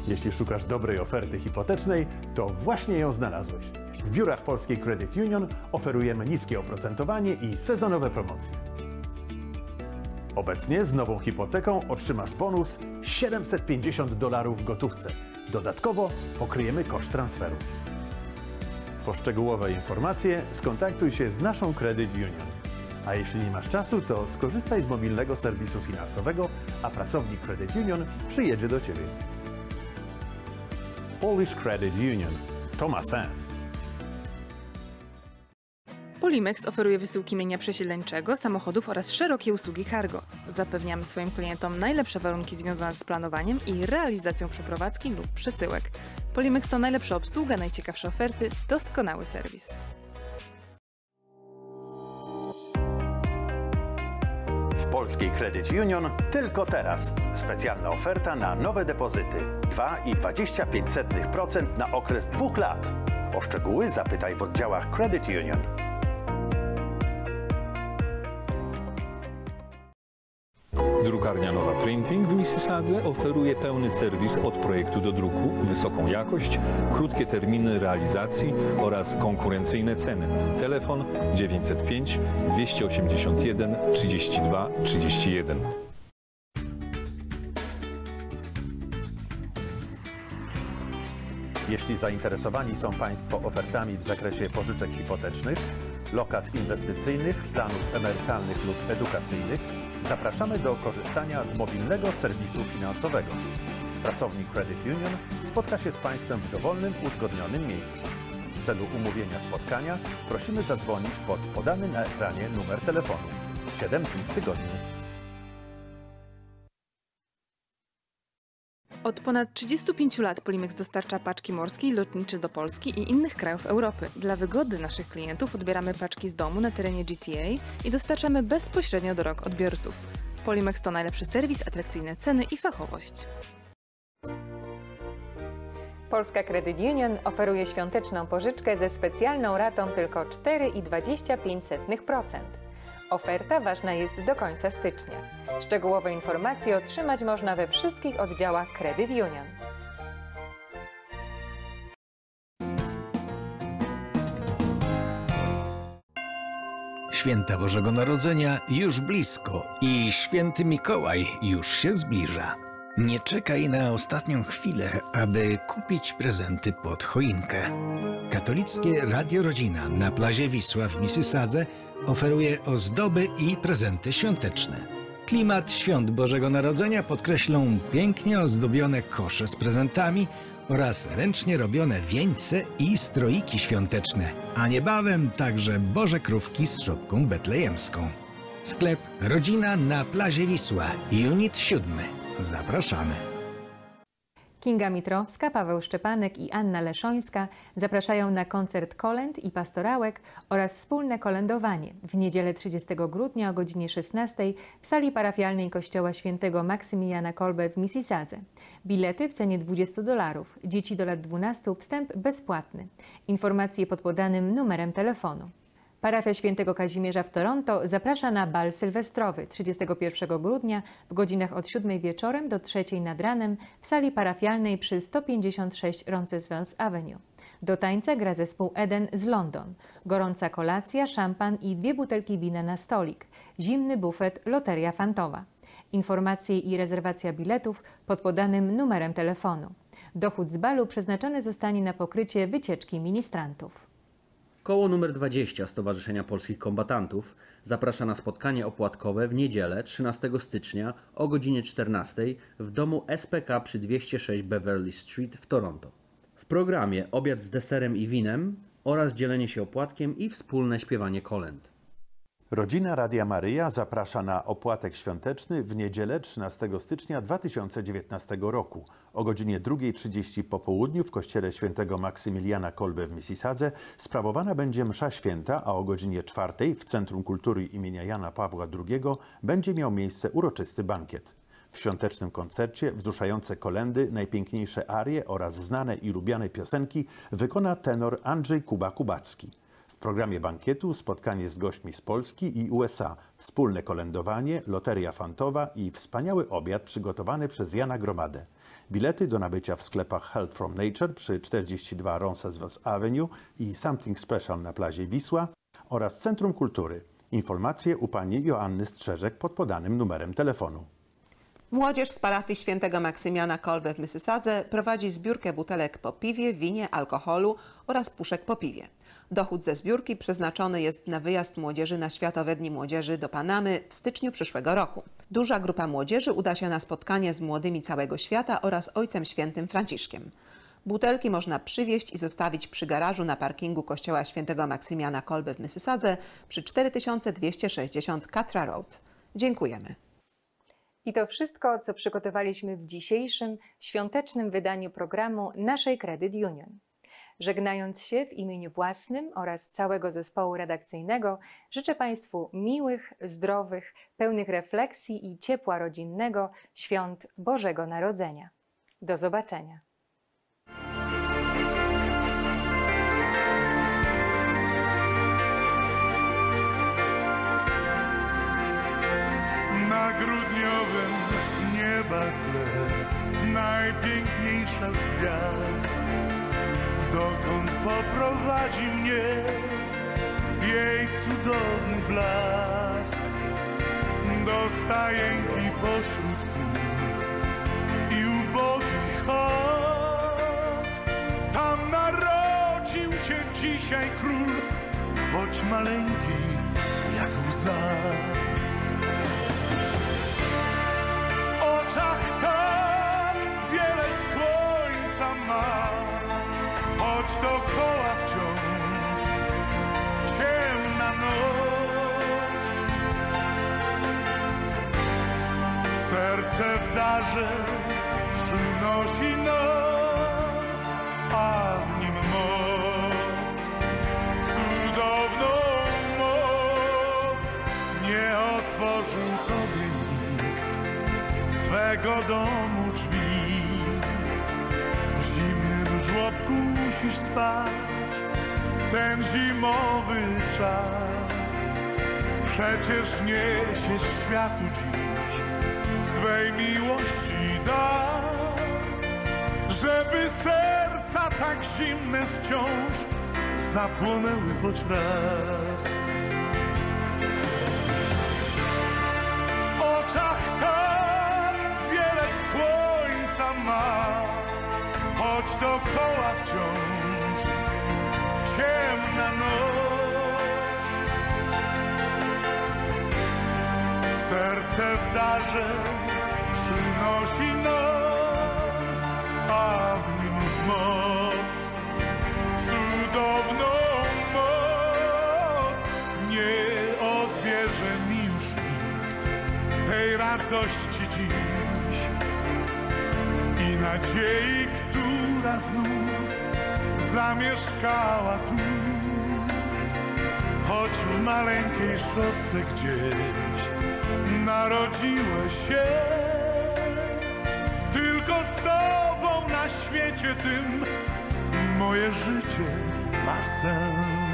Jeśli szukasz dobrej oferty hipotecznej, to właśnie ją znalazłeś. W biurach Polskiej Credit Union oferujemy niskie oprocentowanie i sezonowe promocje. Obecnie z nową hipoteką otrzymasz bonus $750 w gotówce. Dodatkowo pokryjemy koszt transferu. Po szczegółowe informacje skontaktuj się z naszą Credit Union. A jeśli nie masz czasu, to skorzystaj z mobilnego serwisu finansowego, a pracownik Credit Union przyjedzie do Ciebie. Polish Credit Union. To ma sens. Polimex oferuje wysyłki mienia przesiedleńczego, samochodów oraz szerokie usługi cargo. Zapewniamy swoim klientom najlepsze warunki związane z planowaniem i realizacją przeprowadzki lub przesyłek. Polimex to najlepsza obsługa, najciekawsze oferty, doskonały serwis. W Polskiej Credit Union tylko teraz specjalna oferta na nowe depozyty 2,25% na okres 2 lat. O szczegóły zapytaj w oddziałach Credit Union. Drukarnia Nowa Printing w Mississadze oferuje pełny serwis od projektu do druku, wysoką jakość, krótkie terminy realizacji oraz konkurencyjne ceny. Telefon 905 281 32 31. Jeśli zainteresowani są Państwo ofertami w zakresie pożyczek hipotecznych, lokat inwestycyjnych, planów emerytalnych lub edukacyjnych, zapraszamy do korzystania z mobilnego serwisu finansowego. Pracownik Credit Union spotka się z Państwem w dowolnym, uzgodnionym miejscu. W celu umówienia spotkania prosimy zadzwonić pod podany na ekranie numer telefonu 7 dni w tygodniu. Od ponad 35 lat Polimex dostarcza paczki morskie i lotnicze do Polski i innych krajów Europy. Dla wygody naszych klientów odbieramy paczki z domu na terenie GTA i dostarczamy bezpośrednio do rąk odbiorców. Polimex to najlepszy serwis, atrakcyjne ceny i fachowość. Polska Credit Union oferuje świąteczną pożyczkę ze specjalną ratą tylko 4,25%. Oferta ważna jest do końca stycznia. Szczegółowe informacje otrzymać można we wszystkich oddziałach Credit Union. Święta Bożego Narodzenia już blisko i Święty Mikołaj już się zbliża. Nie czekaj na ostatnią chwilę, aby kupić prezenty pod choinkę. Katolickie Radio Rodzina na plaży Wisła w Mississadze oferuje ozdoby i prezenty świąteczne. Klimat Świąt Bożego Narodzenia podkreślą pięknie ozdobione kosze z prezentami oraz ręcznie robione wieńce i stroiki świąteczne, a niebawem także Boże Krówki z szopką betlejemską. Sklep Rodzina na plaży Wisła, Unit 7. Zapraszamy. Kinga Mitrowska, Paweł Szczepanek i Anna Leszońska zapraszają na koncert kolęd i pastorałek oraz wspólne kolędowanie w niedzielę 30 grudnia o godzinie 16 w sali parafialnej Kościoła Świętego Maksymiliana Kolbe w Mississadze. Bilety w cenie $20. Dzieci do lat 12 wstęp bezpłatny. Informacje pod podanym numerem telefonu. Parafia Świętego Kazimierza w Toronto zaprasza na bal sylwestrowy 31 grudnia w godzinach od 7 wieczorem do 3 nad ranem w sali parafialnej przy 156 Roncesvalles Avenue. Do tańca gra zespół Eden z London. Gorąca kolacja, szampan i 2 butelki wina na stolik. Zimny bufet, loteria fantowa. Informacje i rezerwacja biletów pod podanym numerem telefonu. Dochód z balu przeznaczony zostanie na pokrycie wycieczki ministrantów. Koło nr 20 Stowarzyszenia Polskich Kombatantów zaprasza na spotkanie opłatkowe w niedzielę 13 stycznia o godzinie 14 w domu SPK przy 206 Beverly Street w Toronto. W programie obiad z deserem i winem oraz dzielenie się opłatkiem i wspólne śpiewanie kolęd. Rodzina Radia Maryja zaprasza na opłatek świąteczny w niedzielę 13 stycznia 2019 roku. O godzinie 2:30 po południu w kościele Świętego Maksymiliana Kolbe w Mississadze sprawowana będzie msza święta, a o godzinie 4 w Centrum Kultury imienia Jana Pawła II będzie miał miejsce uroczysty bankiet. W świątecznym koncercie wzruszające kolędy, najpiękniejsze arie oraz znane i lubiane piosenki wykona tenor Andrzej Kuba-Kubacki. W programie bankietu spotkanie z gośćmi z Polski i USA, wspólne kolędowanie, loteria fantowa i wspaniały obiad przygotowany przez Jana Gromadę. Bilety do nabycia w sklepach Help from Nature przy 42 Roncesvalles Avenue i Something Special na plaży Wisła oraz Centrum Kultury. Informacje u pani Joanny Strzeżek pod podanym numerem telefonu. Młodzież z parafii świętego Maksymiana Kolbe w Mississadze prowadzi zbiórkę butelek po piwie, winie, alkoholu oraz puszek po piwie. Dochód ze zbiórki przeznaczony jest na wyjazd młodzieży na Światowe Dni Młodzieży do Panamy w styczniu przyszłego roku. Duża grupa młodzieży uda się na spotkanie z młodymi całego świata oraz Ojcem Świętym Franciszkiem. Butelki można przywieźć i zostawić przy garażu na parkingu kościoła świętego Maksymiana Kolbe w Mississadze przy 4260 Catra Road. Dziękujemy. I to wszystko, co przygotowaliśmy w dzisiejszym świątecznym wydaniu programu naszej Credit Union. Żegnając się w imieniu własnym oraz całego zespołu redakcyjnego, życzę Państwu miłych, zdrowych, pełnych refleksji i ciepła rodzinnego świąt Bożego Narodzenia. Do zobaczenia. Na grudniowym niebakle najpiękniejsza z gwiazd. Dokąd poprowadzi mnie jej cudowny blask? Do stajenki pośród pól i ubogich chot. Tam narodził się dzisiaj król, choć maleńki jak łza. W oczach tak wiele słońca ma, choć dokoła wciąż ciemna noc. Serce w darze przynosi noc, a w nim moc, cudowną moc. Nie otworzył tobie nikt swego domu drzwi. W zimnym żłobku musisz spać w ten zimowy czas. Przecież niesiesz światu dziś swej miłości dar, żeby serca tak zimne wciąż zapłonęły choć raz. W oczach tak wiele słońca ma, choć dokoła wciąż ciemna noc. Serce w darze przynosi noc, a w nim moc, cudowną moc. Nie odbierze mi już nikt tej radości dziś i nadziei, która znów zamieszkała tu. Choć w maleńkiej szopce gdzieś narodziłeś się, tylko z tobą na świecie tym moje życie ma sens.